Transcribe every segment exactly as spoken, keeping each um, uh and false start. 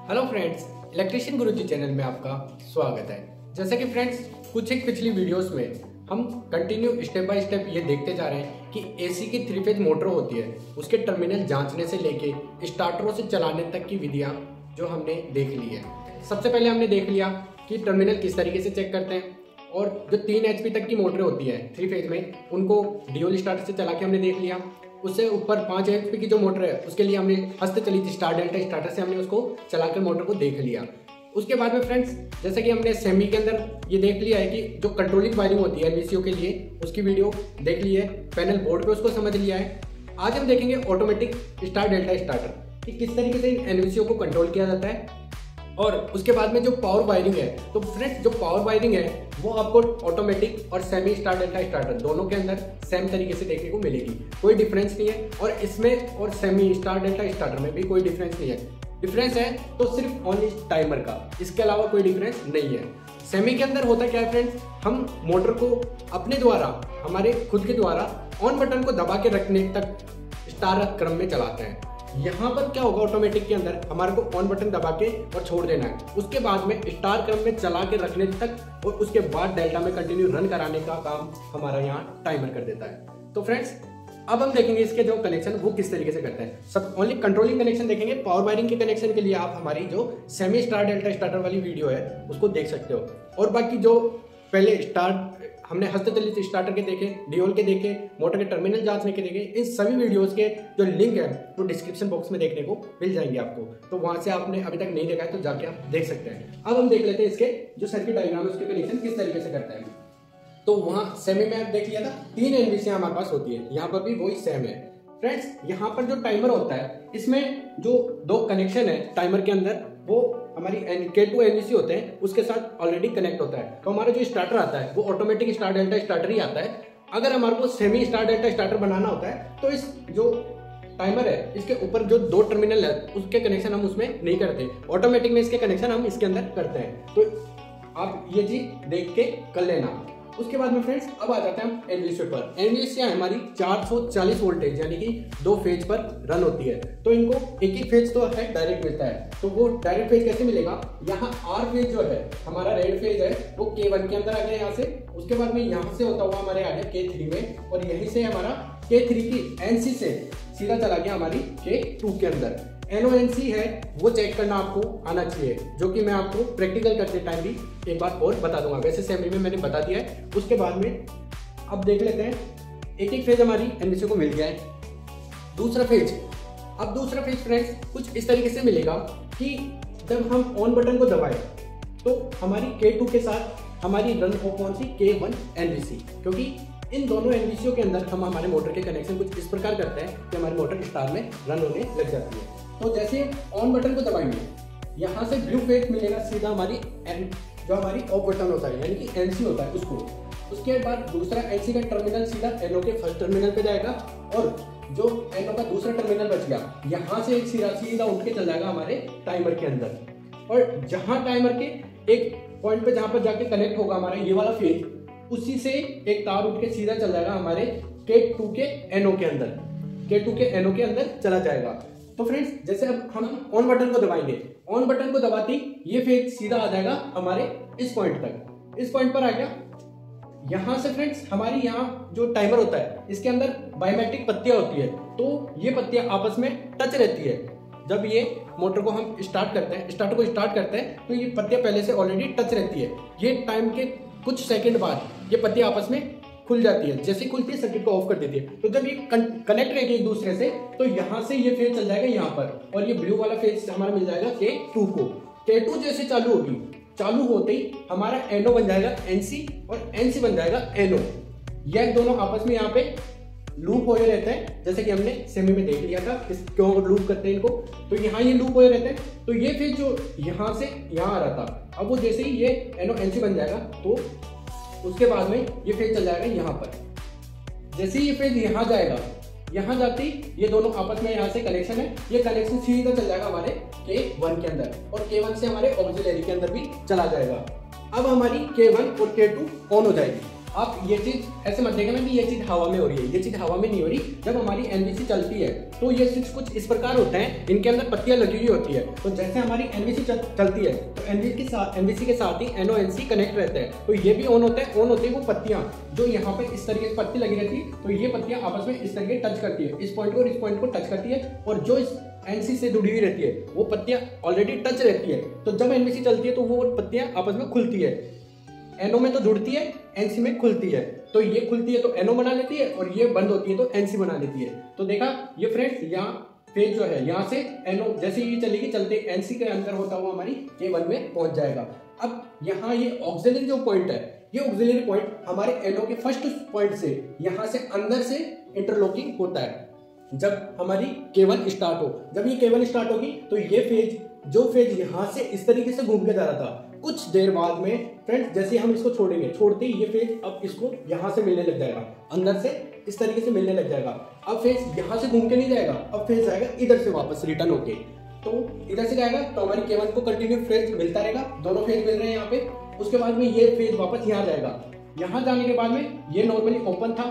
Hello friends, electrician Guruji channel में आपका स्वागत है। जैसा कि फ्रेंड्स कुछ एक पिछली वीडियोस में हम कंटिन्यू स्टेप बाय स्टेप ये देखते जा रहे हैं कि एसी की थ्री फेज मोटर होती है, उसके टर्मिनल जांचने से लेके स्टार्टरों से चलाने तक की विधियां जो हमने देख ली है। सबसे पहले हमने देख लिया कि टर्मिनल किस तरीके से चेक करते हैं, और जो तीन एचपी तक की मोटरें होती है थ्री फेज में उनको ड्यूल स्टार्टर से चला के हमने देख लिया। उससे ऊपर पाँच एचपी की जो मोटर है उसके लिए हमने हस्तचलित स्टार डेल्टा स्टार्टर से हमने उसको चलाकर मोटर को देख लिया। उसके बाद में फ्रेंड्स जैसे कि हमने सेमी के अंदर ये देख लिया है कि जो कंट्रोलिंग वायरिंग होती है एनवीसीओ के लिए उसकी वीडियो देख ली है, पैनल बोर्ड पे उसको समझ लिया है। आज हम देखेंगे ऑटोमेटिक स्टार डेल्टा स्टार्टर कि किस तरीके से एनवीसीओ को कंट्रोल किया जाता है। और उसके बाद में जो पावर वायरिंग है, तो फ्रेंड्स जो पावर वायरिंग है वो आपको ऑटोमेटिक और सेमी स्टार डेल्टा स्टार्टर दोनों के अंदर सेम तरीके से देखने को मिलेगी, कोई डिफरेंस नहीं है। और इसमें और सेमी स्टार डेल्टा स्टार्टर में भी कोई डिफरेंस नहीं है। डिफरेंस है तो सिर्फ ओनली टाइमर का, इसके अलावा कोई डिफरेंस नहीं है। सेमी के अंदर होता क्या है फ्रेंड्स, हम मोटर को अपने द्वारा हमारे खुद के द्वारा ऑन बटन को दबा के रखने तक स्टार क्रम में चलाते हैं। यहाँ पर क्या होगा, ऑटोमेटिक के अंदर हमारे को ऑन बटन दबा के और छोड़ देना है, उसके बाद में स्टार क्रम में चला के रखने तक और उसके बाद डेल्टा में कंटिन्यू रन कराने का काम हमारा यहाँ टाइमर कर देता है। तो फ्रेंड्स अब हम देखेंगे इसके जो कनेक्शन वो किस तरीके से करते हैं। सब ओनली कंट्रोलिंग कनेक्शन देखेंगे। पावर वायरिंग के कनेक्शन के लिए आप हमारी जो सेमी स्टार डेल्टा स्टार्टर वाली वीडियो है उसको देख सकते हो, और बाकी जो पहले स्टार हमने हस्तचलित स्टार्टर के देखे, डियोल के देखे, मोटर के टर्मिनल जांचने के देखे, इन सभी वीडियोस के जो लिंक है वो डिस्क्रिप्शन बॉक्स में देखने को मिल जाएंगे आपको। तो वहां से आपने अभी तक नहीं देखा है तो जाके आप देख सकते हैं। अब हम देख लेते हैं इसके जो सर्किट डायग्राम है उसके कनेक्शन किस तरीके से करते हैं। तो वहां सेमी में आप देख लिया था, तीन एनवीसी हमारे पास होती है, यहाँ पर भी वही सेम है। फ्रेंड्स यहाँ पर जो टाइमर होता है इसमें जो दो कनेक्शन है टाइमर के अंदर वो हमारी के टू एनवीसी होते हैं, उसके साथ ऑलरेडी कनेक्ट होता है। तो हमारा जो स्टार्टर आता है वो ऑटोमेटिक स्टार डेल्टा स्टार्टर ही आता है। अगर हमारे को सेमी स्टार डेल्टा स्टार्टर बनाना होता है तो इस जो टाइमर है इसके ऊपर जो दो टर्मिनल है उसके कनेक्शन हम उसमें नहीं करते, ऑटोमेटिक में इसके कनेक्शन हम इसके अंदर करते हैं। तो आप ये चीज देख के कर लेना। उसके बाद में फ्रेंड्स अब आ जाते हैं हम एनवीसी पर। एनवीसी हमारी चार सौ चालीस वोल्टेज यानी कि दो फेज पर रन होती है। तो इनको एक ही फेज तो है डायरेक्ट मिलता है, तो वो डायरेक्ट फेज कैसे मिलेगा, यहाँ आर फेज जो है हमारा रेड फेज है वो के वन के अंदर आ गया यहाँ से। उसके बाद में यहाँ से होता हुआ हमारे आ गया के थ्री में, और यहीं से हमारा के थ्री की एनसी से सीधा चला गया हमारी के टू के अंदर। एनओएनसी है वो चेक करना आपको आना चाहिए, जो कि मैं आपको प्रैक्टिकल करते टाइम भी एक बार और बता दूंगा। वैसे सेमी में मैंने बता दिया है। उसके बाद में अब देख लेते हैं, एक एक फेज हमारी एनवीसी को मिल गया है। दूसरा फेज, अब दूसरा फेज फ्रेंड्स कुछ इस तरीके से मिलेगा कि जब हम ऑन बटन को दबाएं तो हमारी के टू के साथ हमारी रन हो कौन सी, के वन एनवीसी, क्योंकि इन दोनों एनवीसीओ के अंदर हम हमारे मोटर के कनेक्शन कुछ इस प्रकार करते हैं कि हमारी मोटर स्टार में रन होने लग जाती है। तो जैसे ऑन बटन को दबाएंगे यहाँ से ब्लू फेज मिलेगा सीधा हमारी एन जो हमारी ऑफ बटन होता है यानी कि एनसी होता है उसको। उसके बाद दूसरा एनसी का टर्मिनल सीधा एनओ के फर्स्ट टर्मिनल पे जाएगा, और जो एनओ का दूसरा टर्मिनल बच गया यहाँ से एक सीधा सीधा उठ के चल जाएगा हमारे टाइमर के अंदर। और जहाँ टाइमर के एक पॉइंट पे जहाँ पर जाके कनेक्ट होगा हमारा ये वाला फेज, उसी से एक तार उठ के सीधा चल जाएगा हमारे के टू के एनओ के अंदर, के टू के एनओ के अंदर चला जाएगा। तो फ्रेंड्स जैसे अब हम ऑन बटन को दबाएंगे, ऑन बटन को दबाते ही ये फेज सीधा आ जाएगा हमारे इस पॉइंट तक, इस पॉइंट पर आ गया। यहां से फ्रेंड्स हमारी यहाँ जो टाइमर होता है इसके अंदर बायोमेट्रिक पत्तियां होती है, तो ये पत्तियां आपस में टच रहती है। जब ये मोटर को हम स्टार्ट करते हैं, स्टार्टर को स्टार्ट करते हैं तो ये पत्तियां पहले से ऑलरेडी टच रहती है। ये टाइम के कुछ सेकंड बाद ये पत्तियां आपस में खुल जाती है, जैसे खुलती है सर्किट को ऑफ कर देती है। तो जब ये कनेक्ट रहेगी एक दूसरे से तो यहाँ से ये फेज चल जाएगा यहाँ पर, और ये ब्लू वाला फेज हमारा मिल जाएगा के टू को। के टू जैसे चालू होगी, चालू होते ही हमारा एनओ बन जाएगा एनसी और एनसी बन जाएगा एनओ। यह दोनों आपस में यहाँ पे लूप हो रहते हैं, जैसे कि हमने सेमी में देख लिया था इस क्यों लूप करते हैं इनको। तो यहाँ ये लूप हो रहते हैं। तो ये फेज जो यहाँ से यहाँ आ रहा था, अब वो जैसे ही ये एनओ एनसी बन जाएगा तो उसके बाद में ये फेज चल जाएगा यहाँ पर। जैसे ही ये फेज यहाँ जाएगा, यहाँ जाते ही ये दोनों आपस में यहाँ से कनेक्शन है, ये कनेक्शन सीधा चल जाएगा हमारे के वन के अंदर, और के वन से हमारे ऑक्सिलरी के अंदर भी चला जाएगा। अब हमारी के वन और के टू ऑन हो जाएगी। आप ये चीज ऐसे मत देखना कि ये चीज हवा में हो रही है, ये चीज हवा में नहीं हो रही। जब हमारी एनवीसी चलती है तो ये स्विच कुछ इस प्रकार होते हैं, इनके अंदर पत्तियां लगी हुई होती है। तो जैसे हमारी एनवीसी चल, चलती है तो एनवीसी के साथ एनवीसी के साथ ही एनओएनसी कनेक्ट रहते हैं। तो ये भी ऑन होता है, ऑन होती है वो पत्तियां जो यहाँ पे इस तरीके से पत्ती लगी रहती है। तो ये पत्तियां आपस में इस तरीके टच करती है, इस पॉइंट को इस पॉइंट को टच करती है, और जो इस एनसी से जुड़ी हुई रहती है वो पत्तियां ऑलरेडी टच रहती है। तो जब एनवीसी चलती है तो वो पत्तियां आपस में खुलती है, एनओ में तो जुड़ती है, एनसी में खुलती है। तो ये खुलती है तो एनओ बना लेती है, और ये बंद होती है तो एनसी बना लेती है। तो देखा ये फ्रेंड्स, यहाँ फेज जो है यहाँ से एनओ जैसे ये चलेगी, चलते एनसी के अंदर होता हुआ हमारी के वन में पहुंच जाएगा। अब यहाँ ये ऑक्सिलरी जो पॉइंट है, ये ऑक्सिलरी पॉइंट हमारे एनओ के फर्स्ट पॉइंट से यहाँ से अंदर से इंटरलॉकिंग होता है। जब हमारी के वन स्टार्ट हो, जब ये के वन स्टार्ट होगी तो ये फेज, जो फेज यहाँ से इस तरीके से घूम के जा रहा था, कुछ देर बाद में फ्रेंड्स जैसे हम इसको छोड़ेंगे, छोड़ते ही ये फेज अब इसको यहाँ से मिलने लग जाएगा, अंदर से इस तरीके से मिलने लग जाएगा। अब फेज यहाँ से घूम के नहीं जाएगा, अब फेज जाएगा इधर से वापस रिटर्न होके। तो इधर से जाएगा तो हमारी के वन को कंटिन्यू फेज मिलता रहेगा, दोनों फेज मिल रहे हैं यहाँ पे। उसके बाद में ये फेज वापस यहाँ जाएगा। यहाँ जाने के बाद में ये नॉर्मली ओपन था,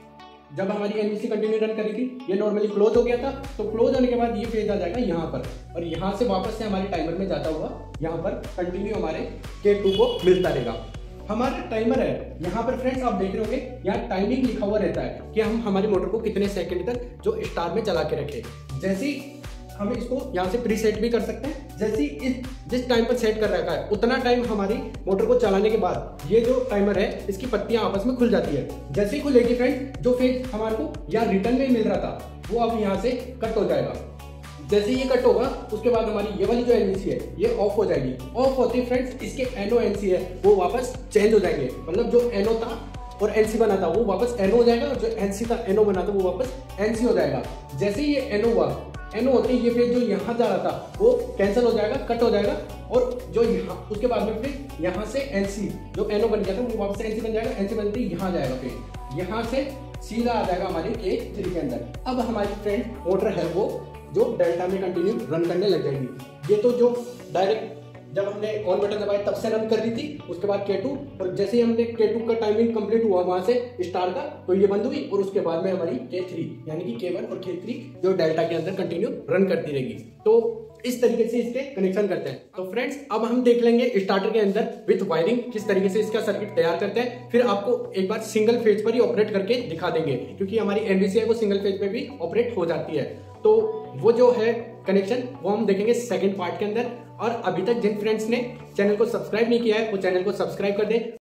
जब हमारी एनवीसी कंटिन्यू रन करी थी, ये नॉर्मली क्लोज हो गया था। तो क्लोज होने के बाद ये फेज आ जाएगा यहाँ पर, और यहाँ से वापस से हमारे टाइमर में जाता हुआ यहाँ पर कंटिन्यू हमारे के टू को मिलता रहेगा। हमारा टाइमर है यहाँ पर फ्रेंड्स, आप देख रहे होंगे यहाँ टाइमिंग लिखा हुआ रहता है कि हम हमारी मोटर को कितने सेकंड तक जो स्टार में चला के रखे। जैसे हम इसको यहाँ से प्री सेट भी कर सकते हैं, जैसे इस जिस टाइम पर सेट कर रखा है उतना टाइम हमारी मोटर को चलाने के बाद ये जो टाइमर है इसकी पत्तियां आपस में खुल जाती है। जैसे ही खुलेगी फ्रेंड, जो फेज हमारे को यहाँ रिटर्न में मिल रहा था वो अब यहाँ से कट हो जाएगा। जैसे ये कट होगा उसके बाद हमारी ये वाली जो एनवीसी है ये ऑफ हो जाएगी। ऑफ होती है फ्रेंड्स, इसके एनओ एनसी है वो वापस चेंज हो जाएंगे, मतलब जो एनओ था और एनसी बना था वो वापस एनओ हो जाएगा, और जो एनसी था एनओ बना था वो वापस एनसी हो जाएगा। जैसे ही ये एनओ हुआ, एनओ होते ही ये फेज जो यहाँ जा रहा था वो कैंसिल हो जाएगा, कट हो जाएगा, और जो यहाँ उसके बाद में फिर यहाँ से एनसी जो एनओ बन गया था वो वापस एनसी बन जाएगा, एनसी बनते ही यहाँ जाएगा, फिर यहाँ से सीधा आ जाएगा हमारे के थ्री के अंदर। अब हमारी फ्रेंड मोटर है वो जो डेल्टा में कंटिन्यू रन करने लग जाएगी। ये तो जो डायरेक्ट जब हमने ऑन बटन दबाया तब से रन कर रही थी, उसके बाद के टू, और जैसे ही हमने के टू का टाइमिंग कंप्लीट हुआ वहां से स्टार का तो ये बंद हुई, और उसके बाद में हमारी के थ्री यानी कि के वन और के थ्री जो डेल्टा के अंदर कंटिन्यू रन करती रहेगी। तो इस तरीके से इसके कनेक्शन करते हैं। तो फ्रेंड्स अब हम देख लेंगे स्टार्टर के अंदर विथ वायरिंग किस तरीके से इसका सर्किट तैयार करते हैं। फिर आपको एक बार सिंगल फेज पर ही ऑपरेट करके दिखा देंगे, क्योंकि हमारी एनवीसी है वो सिंगल फेज पे भी ऑपरेट हो जाती है। तो वो जो है कनेक्शन वो हम देखेंगे सेकंड पार्ट के अंदर। और अभी तक जिन फ्रेंड्स ने चैनल को सब्सक्राइब नहीं किया है वो चैनल को सब्सक्राइब कर दें।